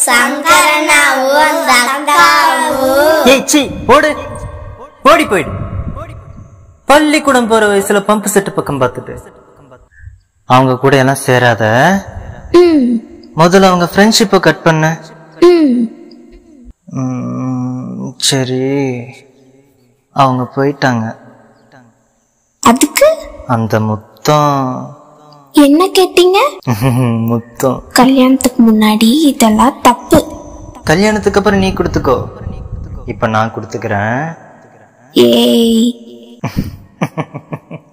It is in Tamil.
சங்கரனாவும் தக்காவும். ஏய் சி ஓடு, ஓடி போயிடு. பள்ளிக்கூடம் போற வயசுல பம்பு செட்டு பக்கம் பார்த்துட்டு அவங்க கூட எல்லாம் சேராத. முதல்ல அவங்க ஃப்ரெண்ட்ஷிப்பை கட் பண்ண. சரி, அவங்க போயிட்டாங்க. அதுக்கு அந்த முத்தம் என்ன கேட்டீங்க? முத்தம் கல்யாணத்துக்கு முன்னாடி இதெல்லாம் தப்பு. கல்யாணத்துக்கு அப்புறம் நீ கொடுத்துக்கோ, இப்ப நான் கொடுத்துக்கிறேன். ஏய்